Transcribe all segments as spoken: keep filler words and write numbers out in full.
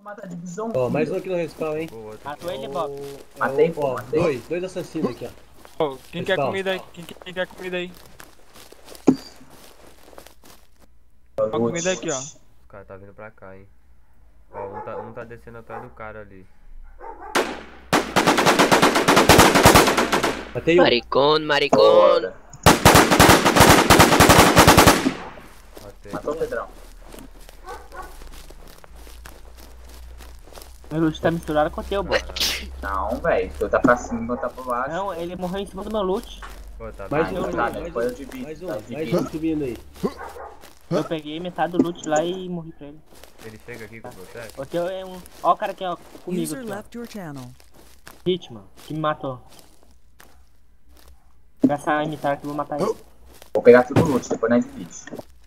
Mata a divisão. Ó, mais um aqui no respawn, hein? Matou ele, Bob. Matei, Ó, pô, ó, matei. dois, dois assassinos aqui, ó. Ô, quem quer Respawn. comida aí? Quem, quem quer comida aí? Ó, Ó, comida aqui, ó. Os caras tá vindo pra cá, hein? Ó, um tá, um tá descendo atrás do cara ali. Matei um. Maricón, maricón. Bora. Matei. Matou o Pedrão. Meu loot tá misturado com o teu, Bob. Não, velho. Tu tá pra cima e botar pra baixo. Não, ele morreu em cima do meu loot. Pô, tá Mais bem. um, tá, mais depois um, eu divido, mais um, tá, mais divido. um subindo aí. Eu peguei metade do loot lá e morri pra ele. Ele chega aqui com você? O teu é um... Ó o cara aqui, ó, comigo User aqui, ó. left your channel. Hit, mano, que me matou. Vou essa imitar que eu vou matar ele. Vou pegar tudo o loot, depois nós divide.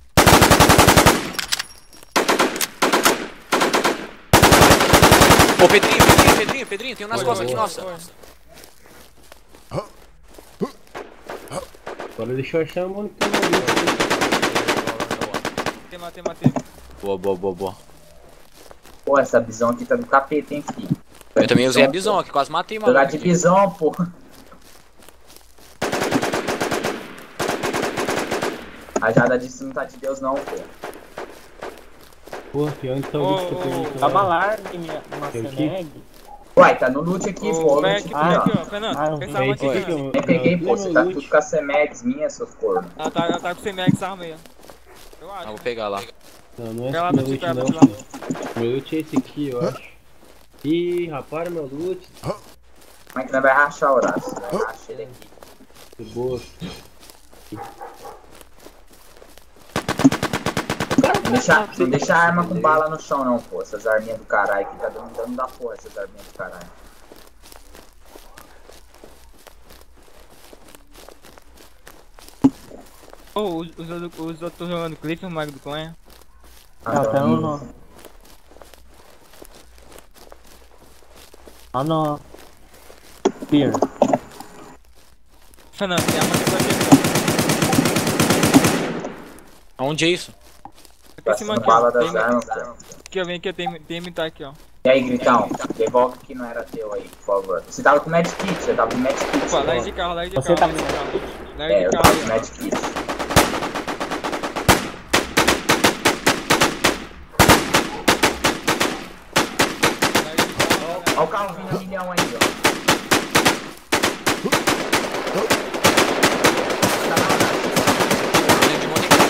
Ô, Pedrinho, Pedrinho, Pedrinho, Pedrinho, tem um nas Foi, costas foi, aqui, nossa. foi. Agora deixa eu achar a mão que tem ali. Matei, matei, matei. Boa, boa, boa, boa. Pô, essa visão aqui tá do capeta, hein, filho. Eu também usei a bisão aqui, quase matei, mano. Jogar de visão, pô. A jada disse não tá de Deus não, pô. Pô, que onde tá o Ô, bicho que eu perdi? Dá uma larga, minha, uma Tem aqui? Seneg. Uai, tá no loot aqui, pô. Ô, O vem loot aqui, aqui, vem ó. aqui, ó. Fernando, Ah, não essa tem. arma É aqui, esse aqui que Fernando. eu... Nem peguei, não, pô. Você não, tá loot. tudo com a Cemex minha, seus cornos. Ela tá, ela tá com C M X essa arma aí, ó. Eu Ah, acho. vou pegar lá. Não, não é Pega lá esse pra meu ti, loot pega não, pra ti lá. filho. Meu loot é esse aqui, eu acho. Ih, rapaz, meu loot. Como é que nós vai rachar, Horácio? Vai rachar ele aqui. Que boa. Não deixa, não deixa a arma com bala no chão não, pô. Essas arminhas do caralho que tá dando dano da porra, essas arminhas do caralho. Ô, os, os, outros- os outros estão jogando Cliff, o Mago do Clã. Não, tá no... no... Tá no... Spear. Fernando, tem arma aqui pra ti, Aonde é isso? ó. Aqui em cima Passando aqui, bala ó. das Tem, armas, pô. aqui, ó, vem aqui, tem, tem imitar aqui, ó. E aí, Gritão, devolve que não era teu aí, por favor. Você tava com medkit, você tava com medkit. Opa, larga de carro, larga de Você carro. tá larga de vendo? carro. Larga É, de eu carro tava com aí, ó. medkit. Larga de carro, Olha o carro vindo a milhão aí, ó. Tem de monte aqui.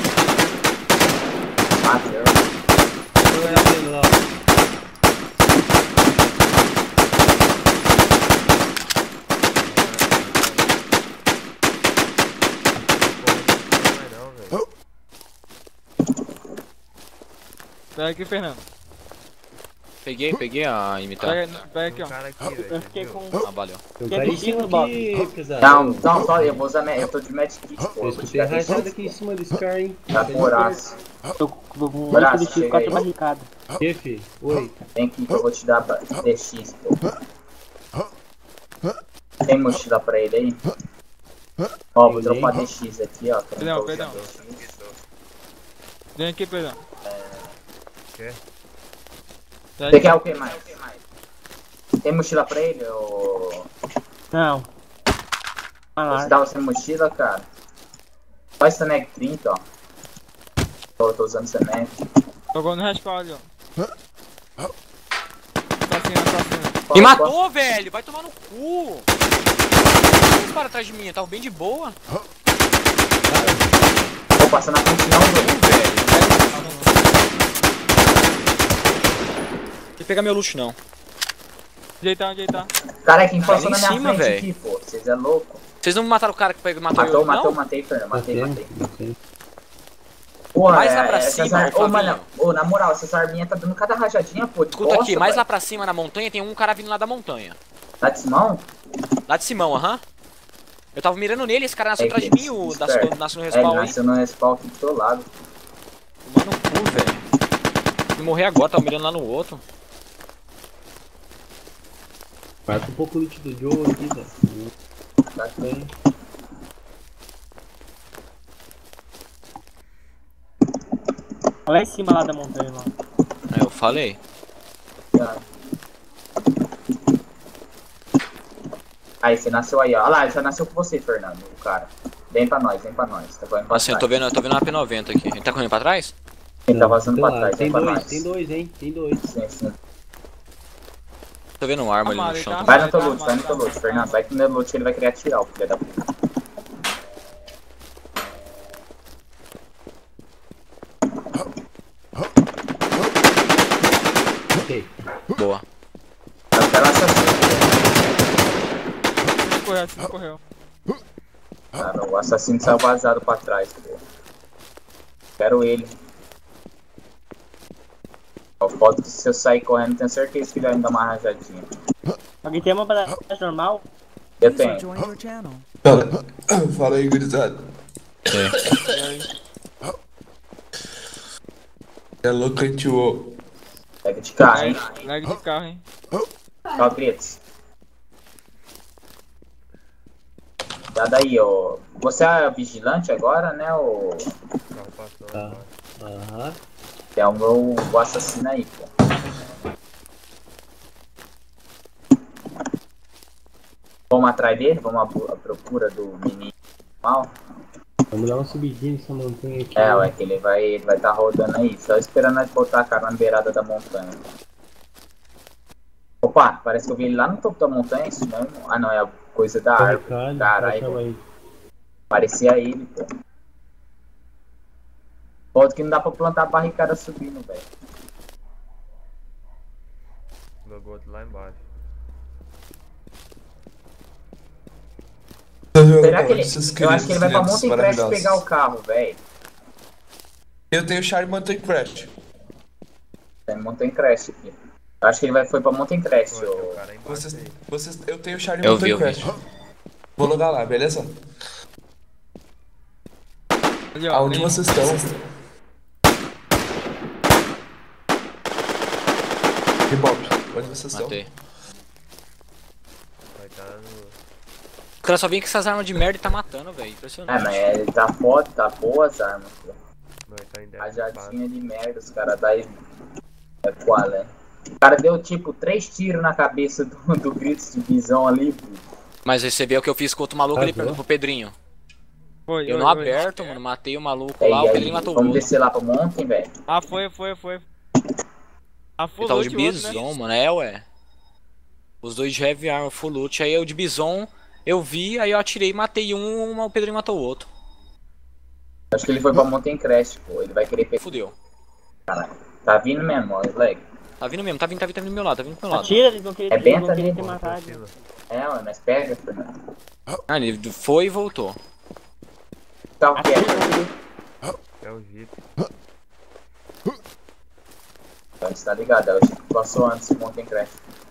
Bateu. Tô descendo lá, ó. Pega aqui, Fernando. Peguei, peguei a imitar. Pega, pega aqui, Tem um ó. cara aqui, velho. Eu fiquei com... Ah, valeu. Tem um Tem cara em aqui cima no Bob. aqui, pesado. Não, não, só eu vou usar, me- eu tô de medkit, pô. Eu vou escutei tirar rajada desse- aqui em cima desse cara, hein? Tá com Horácio. Tô com um Braço, monte de chega quatro aí. barricadas. Que, fi? Oi. Vem aqui que eu vou te dar ba- D X, pô. Tem mochila pra ele aí? Ó, vou dropar D X aqui, ó. que eu não tô Perdão, usando D X. Vem aqui, Pedrão. Quê? Pega Você aqui. quer o que mais? Tem mochila pra ele, ou... Não. Uma Você larga. tava sem mochila, cara? Olha esse Senec trinta, ó. Tô, tô usando Senec. Jogou no respawn ali, ó. Assassino, assassino. Me matou, velho! Vai tomar no cu! Os caras atrás de mim, eu tava bem de boa. Vou passar na frente não, velho. Não tem que pegar meu luxo, não. Ajeitar, ajeitar. Cara, quem Tá passou ali na em minha cima, frente velho. aqui, pô? Vocês é louco. Vocês não mataram o cara que pegou- matou, Matou, eu, matou, não? matei, Fernando. Matei, Matei, matei. matei. Pô, Mais é, lá pra essas cima, ar- ô, Ô, Flavinho. mano, ô, na moral, essas arminhas tá dando cada rajadinha, pô. de Escuta bosta, aqui, mais velho. lá pra cima na montanha tem um cara vindo lá da montanha. Tá de Simão? Lá de Simão, aham. Eu tava mirando nele, esse cara nasceu Aí, atrás de Felipe, mim, o esperto. nasceu, nasceu no É, ele respawn aí. nasceu no respawn aqui do teu lado. Mano, no cu, velho. Vou morrer agora, tava mirando lá no outro. Marca um pouco o loot do Joe aqui, velho. Tá bem. Lá em cima lá da montanha lá. É, eu falei. ligado. Aí, você nasceu aí, ó. Olha lá, já nasceu com você, Fernando, o cara. Vem pra nós, vem pra nós. Tá correndo pra Assim, eu trás. tô vendo, eu tô vendo uma P noventa aqui. Ele tá correndo pra trás? Ele tá vazando pra Lá, trás, tem vem pra dois, nós. tem dois, hein? Tem dois. Sim, sim. Tô vendo um arma ali no Amado, chão. tá? também. Vai no teu loot, vai no teu loot, Fernando. Vai que no meu loot ele vai querer atirar, o filho da puta. Ok. Boa. Aquela assassino. Ele correu, ele correu. Cara, o assassino saiu vazado pra trás, pô. Quero ele. O foto que se eu sair correndo, tenho certeza que ele vai me dar uma rajadinha. Alguém tem uma batalha normal? Eu tenho. Fala, fala aí, gurizada. É louco, a gente o. Pega de carro, hein? Lag, lag de carro, hein? Ó, Gritos. Já daí, ó. Você é vigilante agora, né, ô? Carro passou. Tá. agora. Aham. É o meu o assassino aí, pô. Vamos atrás dele? Vamos à bu- à procura do menino mal? Vamos dar uma subidinha nessa montanha aqui. É, ué, que ele vai ele vai tá rodando aí, só esperando nós botar a cara na beirada da montanha. Opa, parece que eu vi ele lá no topo da montanha, isso mesmo? Ah não, é a coisa da árvore. Caralho, Caralho, aí. parecia ele, pô. Outro que não dá pra plantar barricada subindo, velho. Jogou outro lá embaixo. Será que ele... Eu acho que ele vai pra Mountain Crash pegar o carro, velho. Eu tenho Charlie Mountain Crash. Tem Mountain Crash aqui. Eu acho que ele vai, foi pra Mountain Crash, Pô, tem um ô. cara aí embaixo Vocês, aí. vocês, eu tenho Charlie Eu vi, Mountain eu vi. Crash. Vou logar lá, beleza? Ali, ó. Aonde ali. vocês estão? Que Bob, onde vocês estão? Matei. Vai tá no. O cara só vem com essas armas de merda e tá matando, velho. É, Impressionante. mas ele tá foda, tá boa as armas, pô. Não, ele tá em dez. Rajadinha de merda, os caras daí. É qual, é? O cara deu tipo três tiros na cabeça do, do Gritos de visão ali, pô. Mas aí você vê o que eu fiz com o outro maluco Ah, ali boa. pro Pedrinho. Foi, Eu foi, no foi. aberto, mano, matei o maluco E lá, o aí, Pedrinho matou o vamos outro. descer lá pra Mountain, velho. Ah, foi, foi, foi. Ah, full Ele tava de loot o outro, né? bison, mano, é, ué. Os dois de heavy armor, full loot. Aí eu de bison, eu vi, aí eu atirei, matei um, o Pedrinho matou o outro. Acho que ele foi pra Mountain Crash, pô. Ele vai querer pegar. Fudeu. Tá vindo mesmo, ó, leg. Tá vindo mesmo, tá vindo, tá vindo, tá vindo do meu lado, tá vindo do meu lado. Atira, eles vão querer, É eles bem vão querer essa te linha, matar. Cima. É, ué, mas pega, Fernando. Ah, ele foi e voltou. Carro que é? É o Jeep. Então, você tá ligado, é o Jeep que passou antes do Mountain Crash.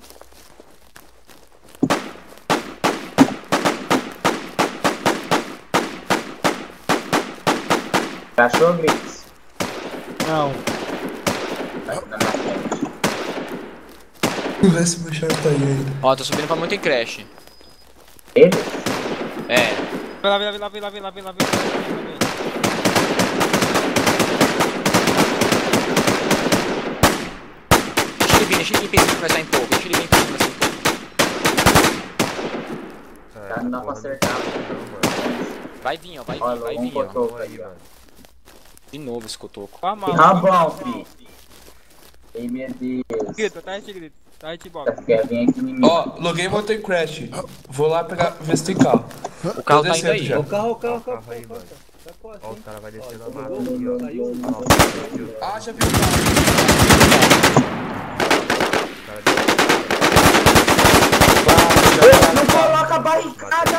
Achou, Gritos? Não. Tá aqui na minha frente. Vê se meu Charlie tá aí ainda. Ó, tô subindo pra muito em crash. Ele? É. Vem lá, vem lá, vem lá, vem lá, vem lá, vem lá, vem lá, vem lá. Deixa ele vir, deixa ele vir pensando que vai sair em pouco. Deixa ele vir pensando que vai sair em pouco. Cara, Tá, não dá pra porra, acertar. Não, mano. Vai vir, ó, vai vir, Olha, vai um vir, ó. botou Vamos aí, aí, ó. mano. De novo esse cotoco. Tá mal. Ah, bom, fi. Ei, meu Deus. Grito, tá aí, grito. Tá aí, Bob. Tá quer vir aqui em mim. Ó, loguei Mountain Crash. Vou lá pegar, ver se tem carro. O carro Tô tá indo descendo aí. já. O carro, o carro, o Ó, carro. carro aí, mano. Tá quase, Ó, hein? os caras vão descer na Ó, mata pegou, aqui, ó. saiu. Ah, já vi o carro. Os caras Não coloca a barricada,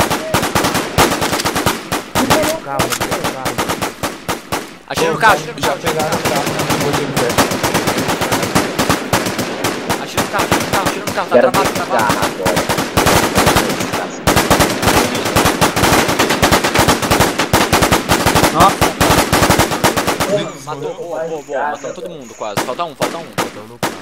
Calma, calma. Atira no carro, atira no Já carro, pegaram o carro. Mountain Crash. atira no carro, atira no carro, atira no carro, tá Quero travado, ver tá esse carro travado. agora. Matou, boa, boa, boa, matou todo mundo quase. Falta um, falta um. Botão no carro.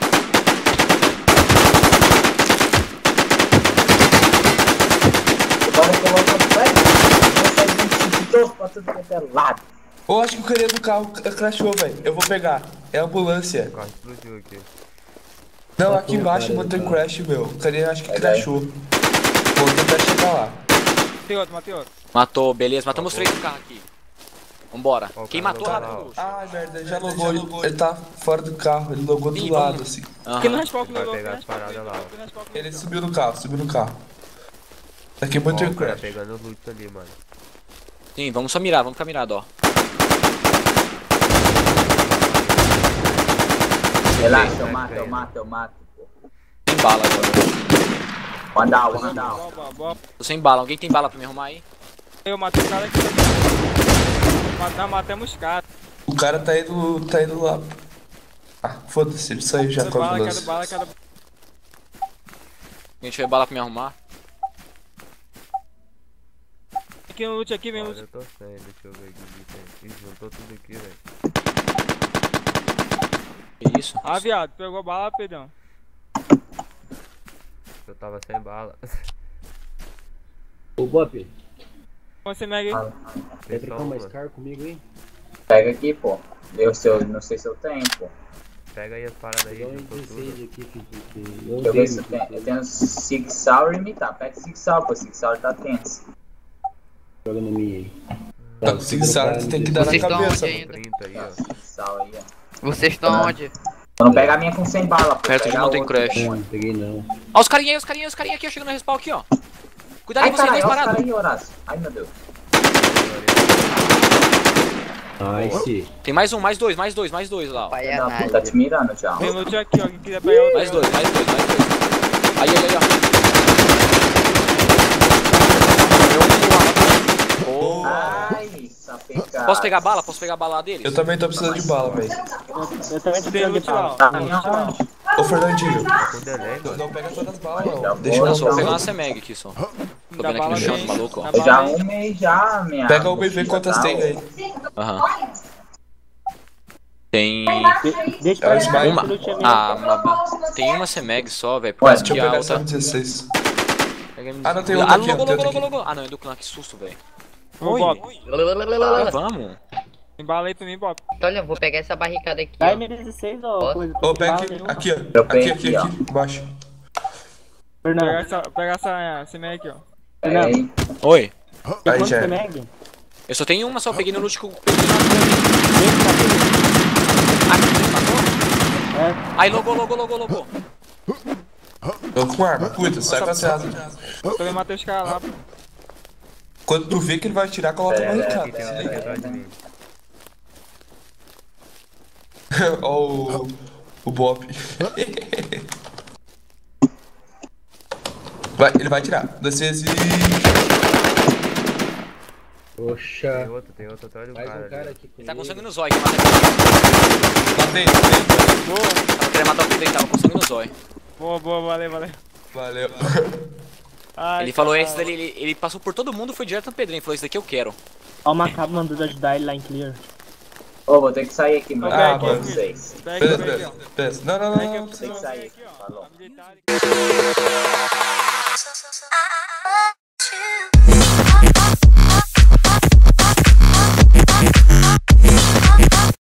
Agora coloca o pé. Você identificou pra tudo que é lado. Eu acho que o carinha do carro c- crashou, velho. Eu vou pegar. É a ambulância. O carro explodiu aqui. Não, aqui embaixo eu botei um crash, meu. O cara acho que Vai, crashou. Vou tentar chegar lá. Matei outro, matei outro. Matou, beleza. Matamos três no carro aqui. Vambora. Ó, o Quem cara matou tá rápido, lá, ó. Luxo. Ai, merda, ele já logou. Ele, ele tá fora do carro. Ele logou do Ih, lado, vamos. assim. Porque não Aham. respawn com o Vai meu pegar as paradas lá, ó. Ele subiu no carro, subiu no carro. Daqui Ó, muito o cara crash. pegando loot ali, mano. Sim, vamos só mirar, vamos ficar mirado, ó. Relaxa, eu mato, eu mato, eu mato. Tem bala agora. One down, one down. Boa, boa, boa. Tô sem bala. Alguém tem bala pra me arrumar aí? Eu matei o cara aqui. Matar, matamos os caras. O cara tá indo, tá indo lá. Ah, foda-se, ele saiu já Cada com a bala, cada ambulância. bala, cada Alguém tiver bala pra me arrumar? Aqui no loot, aqui, vem Olha, loot. eu tô sem, deixa eu ver aqui. Ih, juntou tudo aqui, velho. Que isso? Ah, viado, pegou bala, Pedrão. Eu tava sem bala. Ô, Bop, Você mega aí. quer Tem só trocar uma uma. Scar comigo aí? Pega aqui, pô. Eu, se eu não sei se eu tenho, pô. Pega aí as paradas aí, Dá um juntou tudo. dezesseis aqui, que, que, que eu Deixa eu ver dei, se eu meu tenho. filho. Eu tenho Six Sour e imitar. Pega Six Sour, pô. Six Sour tá tenso. Joga no minha aí. Não, se quiser, você tem que dar na Vocês estão cabeça. onde mano. ainda? trinta aí, Tá, ó. Six Sour aí, ó. Vocês estão onde? Eu não pega a minha com cem bala, pô. Perto de Pega a Mountain outra. Crash. Não, não peguei não. Ó, os carinha aí, os carinha, os carinha aqui, ó, chegando no respawn aqui, ó. Cuidado aí, Ai, vocês caralho, dois olha os parados. caras aí, Horácio. Ai, meu Deus. Nice. Tem mais um, mais dois, mais dois, mais dois lá, ó. Pai Filho é da puta, tá nada. te mirando já. Tem loot aqui, ó. Quem quiser pegar o Mais dois, mais dois, mais dois. Aí, aí, aí, ó. Oh. Ai, sapecado. Posso pegar bala? Posso pegar a bala deles? Eu também tô precisando de bala, velho. Eu também tô Tem precisando de loot lá, ó. bala. Tá, Tem minha loot lá, ó. onde? Ô, Fernandinho, Com delay, não, mano. não pega todas as balas, Já não. vou, Deixa Não, eu só vou só. pegar uma C-Mag aqui, só. Tô Dá vendo aqui bala no chão, bem. maluco, ó. Dá Eu já bala bem. arrumei já minha. Pega o B V mochila, quantas tá? tem aí. Aham. Tem... De- Deixa É o eu Smite. pegar Uma... esse loot aí. Ah, uma... tem uma C-Mag só, velho. Por Ué, causa Deixa eu que a pegar essa outra... M dezesseis. Pega Ah, não, tem Ah, outra aqui, ó, logo, tem logo, outra logo, logo. Ah, não, é do clã, que susto, velho. Ô, Bob. Ah, vamos. Tem bala aí pra mim, Bob. Olha, eu vou pegar essa barricada aqui, Dá ó. M dezesseis ou Ó. coisa. Ô, pega Bala aqui, nenhuma. aqui, ó. Eu Aqui, peguei aqui, aqui, aqui, embaixo. Pega Fernando, essa, pega essa C-Mag aqui, ó. Pega aí. Oi. Aí, quanto já. você mag? Eu só tenho uma, só peguei no loot com... É. Aí, logo, logo, logo, logo. Tô com arma, cuida, sai com essa asa. Eu também matei os caras lá. pô. Quando tu vê que ele vai atirar, coloca uma Aqui barricada. tem uma atrás de mim. Ó o... o Bob. Vai, ele vai atirar. Desce e... Poxa. Tem outro, tem outro atrás do Mais cara um cara ali. aqui Ele tá com sangue comigo. no zóio, que mata aqui. Matei, matei. Tava querendo matar o Pedro, tava com sangue no zóio. Boa, boa, valeu, valeu. Valeu. Ai, Ele falou, cara. esse dali, ele, ele passou por todo mundo, foi direto no Pedrinho, falou, esse daqui eu quero. Ó, o Macabo mandou ajudar ele lá em clear. Ô, vou ter que sair aqui, mano. Ah, Com mano. vocês. Pega, Beleza, pega aqui, beleza, ó. beleza. Não, não, não, Pega não. aqui, Tem que ó. sair. Aqui, ó. Falou. Vamos deitar ali. Ah, ah, ah.